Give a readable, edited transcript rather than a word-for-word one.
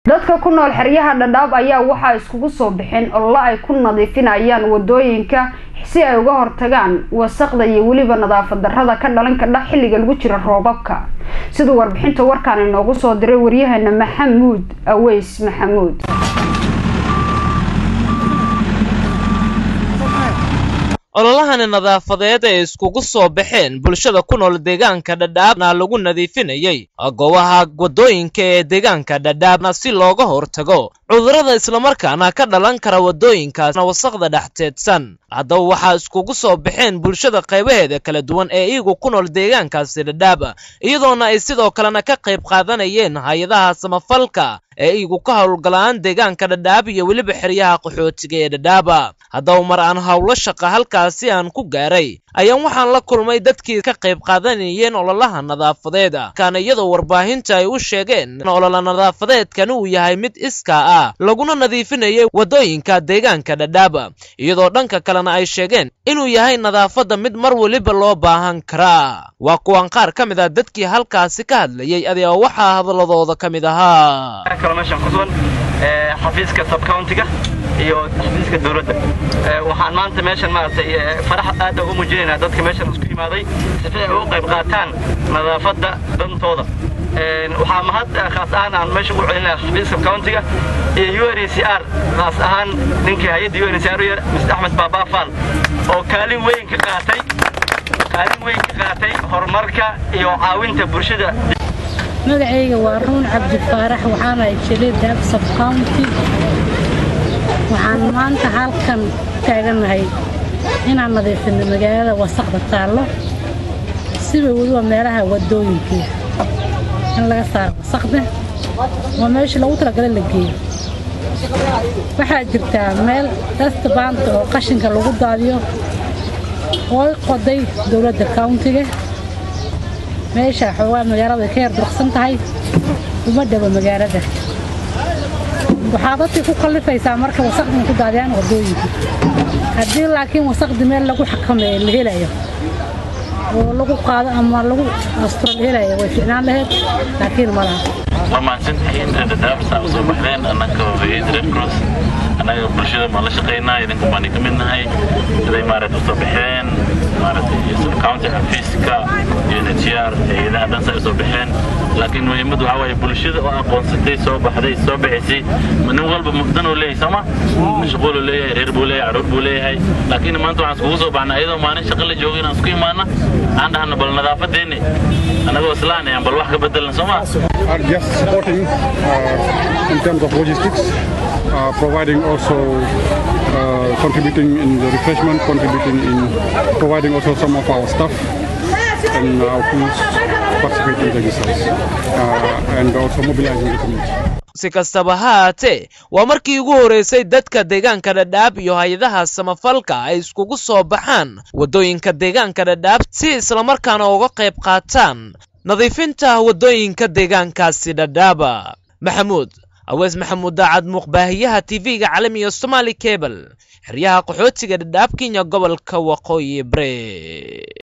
dadka ku nool xeryaha Dadaab ayaa waxa iskugu soo bixin oo ay ku nadiifinayaan wadooyinka si ay uga hortagaan wasaqda iyo waliba nadaafad darrada ka dhalan karta xilliga lagu jiro roobabka sidoo warbixinta warkaan inoogu soo diray wariyahana Maxamuud Aweys Maxamuud ololahan nadaafadeed ee iskugu soo baxeen bulshada ku nool deegaanka Dadaabna lagu nadiifinayay goobaha wadooyinka ee deegaanka Dadaabna si looga hortago cudurrada isla markaana ka dhalan kara wadooyinkaas wasaqda dhaxteedsan hadda waxa iskugu soo baxeen bulshada qaybaheeda kala duwan ee iyagu ku nool deegaankaas Dadaab iyadoona ay sidoo kalena ka qayb qaadanayeen hay'adaha samafalka ee iyagu ka hawlgalaan deegaanka Dadaab iyo waliba xeryaha qaxootiga ee Dadaab hadda mar aan hawlo shaqo halkaasi aan ku gaaray ayaan waxaan la kulmay dadkii ka qayb qaadanayeen ololaha nadaafadeed kana iyadoo warbaahinta ay u sheegeen ololaha nadaafadeedkan uu yahay mid iska ah laguna nadiifinayay wadooyinka deegaanka Dadaab iyadoo dhanka kalena ay sheegeen inuu yahay nadaafada mid mar waliba loo baahan kara waa kuwan qaar kamid ah dadkii halkaasi ka hadlayay ayaa waxa hadalladooda kamid ahaa xafiiska sub countiga iyo xafiiska dawladda waxaan maanta meeshan maartay farax aad ugu muujinayna dadka meeshan isku yimaaday si ay uga qayb qaataan nadaafada dantooda waxaa mahad khaas aan meesha u celinaa xafiiska countiga iyo UNHCR khaas ahaan ninkii hay'adda UNHCR Mr. Ahmed Baba Fall oo kaalin weyn ka qaatay horumarka iyo caawinta bulshada magacayga waa Ruun Cabdi Faarax waxaana jiray Dadaab sub county waxaan maanta halkan taaganahay inaan nadiifino magaalada wasaqda taalo si waliba meelaha wadooyinka in laga saaro wasaqda waa meesha lagu talagalay la geeyo waxaa jirta meel dasta baanta oo qashinka lagu daadiyo oo qoday dawladda countiga meesha xawaa magaalada ka yar durqsan tahay uma dhawa magaalada waxaa dadka ku qalifaysaa marka wasaqda ku daadiyaan wadooyinka hadii laakiin wasaqda meel lagu xakameeyo la helayo oo lagu qaado ama lagu astro la helayo way fiicnaan lahayd laakiin ma laha lama santiin Dadaab soo baxdeen annaka Red Cross anaga bulshada ma la shaqeynaa idinku baan ka midnahay siday maarad u soo baxeen maarad sub county xafiiska UNHCR ayada dhan soo baxeen laakiin muhiimadu waxa way bulshada oo aqoonsatay soo baxday soo bixisay man walba mufdan oo leeyahay sama mashquul oo leeyahay reer buu leeyahay carruur buu leeyahay laakiin maanta waxaan iskugu soo baxnaa iyadoo maalin shaqo la joogin aan isku imaana aan dhahno bal nadaafadeena anagoo islaanayaan bal wax ka bedelan sama are just supporting in terms of logistics providing also contributing in the refreshment contributing in providing also some of our staff and our crews participating in the exercise and also mobilizing the community si kastaba haatee waa markii ugu horeysay dadka deegaanka Dadaab iyo hay'adaha samafalka ay iskugu soo baxaan wadooyinka deegaanka Dadaab si isla markaana uga qayb qaataan nadiifinta wadooyinka deegaankaasi Dadaab Maxamuud Aweys Maxamuud daacad muqbaahiyaha TV-ga caalamiga Somali Cable xeryaha qaxootiga Dadaab Kenya gobolka Waqooyi Bari